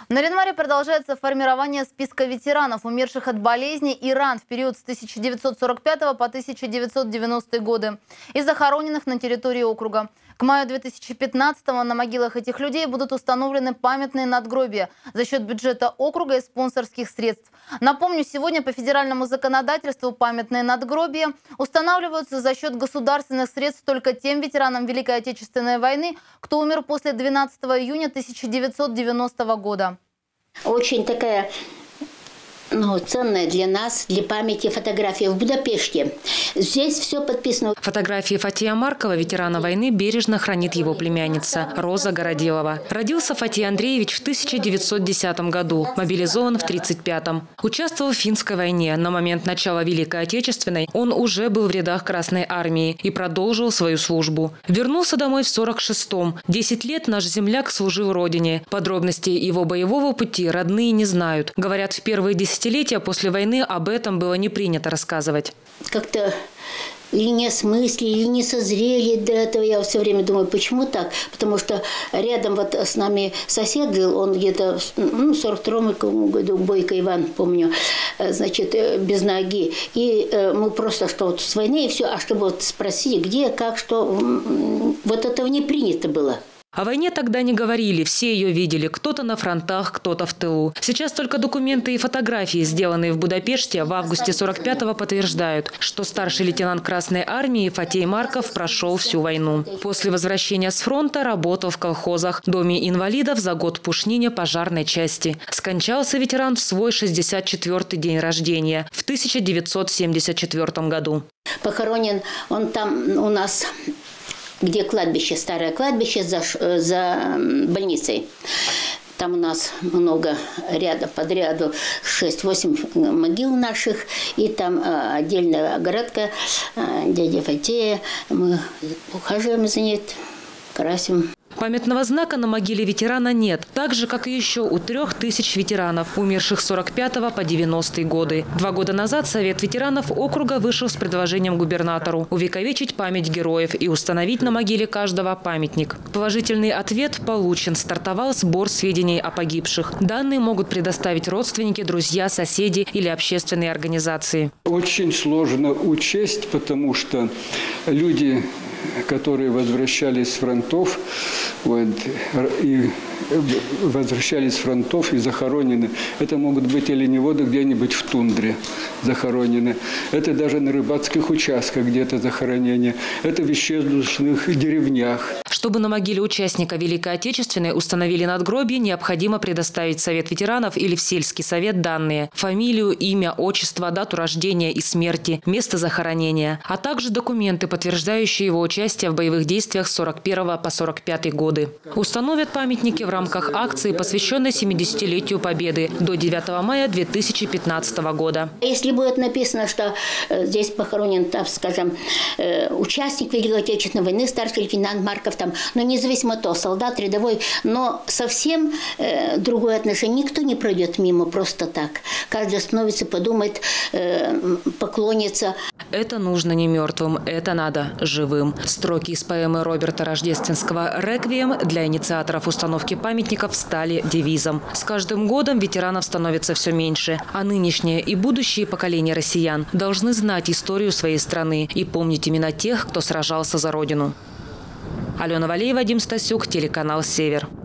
В Нарьян-Маре продолжается формирование списка ветеранов, умерших от болезни и ран в период с 1945 по 1990 годы и захороненных на территории округа. К маю 2015 на могилах этих людей будут установлены памятные надгробия за счет бюджета округа и спонсорских средств. Напомню, сегодня по федеральному законодательству памятные надгробия устанавливаются за счет государственных средств только тем ветеранам Великой Отечественной войны, кто умер после 12 июня 1990 года. Очень такая ценная для нас, для памяти фотография в Будапеште. Здесь все подписано. Фотографии Фатия Маркова, ветерана войны, бережно хранит его племянница Роза Городилова. Родился Фатий Андреевич в 1910 году, мобилизован в 1935. Участвовал в финской войне. На момент начала Великой Отечественной он уже был в рядах Красной армии и продолжил свою службу. Вернулся домой в 1946-м. 10 лет наш земляк служил родине. Подробностей его боевого пути родные не знают. Говорят, в первые десятилетия после войны об этом было не принято рассказывать. Как-то или не осмыслили, или не созрели до этого. Я все время думаю, почему так? Потому что рядом вот с нами сосед жил, он где-то в 42-м году, Бойко Иван, помню, значит, без ноги. И мы просто, что вот с войны и все, а чтобы вот спросить, где, как, что, вот этого не принято было. О войне тогда не говорили, все ее видели. Кто-то на фронтах, кто-то в тылу. Сейчас только документы и фотографии, сделанные в Будапеште в августе 45-го, подтверждают, что старший лейтенант Красной армии Фатий Марков прошел всю войну. После возвращения с фронта работал в колхозах, доме инвалидов, за год в Пушнине пожарной части. Скончался ветеран в свой 64-й день рождения в 1974 году. Похоронен он там у нас, где кладбище, старое кладбище за больницей. Там у нас много под ряду 6-8 могил наших. И там отдельная огородка дяди Фатея. Мы ухаживаем за ней, красим. Памятного знака на могиле ветерана нет, так же, как и еще у 3000 ветеранов, умерших с 45 по 90-е годы. 2 года назад Совет ветеранов округа вышел с предложением губернатору увековечить память героев и установить на могиле каждого памятник. Положительный ответ получен. Стартовал сбор сведений о погибших. Данные могут предоставить родственники, друзья, соседи или общественные организации. Очень сложно учесть, потому что люди, которые возвращались с фронтов, и захоронены. Это могут быть оленеводы где-нибудь в тундре захоронены. Это даже на рыбацких участках где-то захоронение. Это в исчезнувших деревнях. Чтобы на могиле участника Великой Отечественной установили надгробие, необходимо предоставить в Совет ветеранов или в сельский совет данные: фамилию, имя, отчество, дату рождения и смерти, место захоронения, а также документы, подтверждающие его участие в боевых действиях с 41 по 45 годы. Установят памятники в рамках акции, посвященной 70-летию Победы до 9 мая 2015 года. Если будет написано, что здесь похоронен, так скажем, участник Великой Отечественной войны, старший лейтенант Марков, там, но независимо от того, солдат, рядовой, но совсем другое отношение. Никто не пройдет мимо просто так. Каждый остановится, подумает, поклонится. Это нужно не мертвым, это надо живым. Строки из поэмы Роберта Рождественского «Реквием» для инициаторов установки памятников стали девизом. С каждым годом ветеранов становится все меньше, а нынешние и будущие поколения россиян должны знать историю своей страны и помнить имена тех, кто сражался за Родину. Алена Валеева, Вадим Стасюк, телеканал «Север».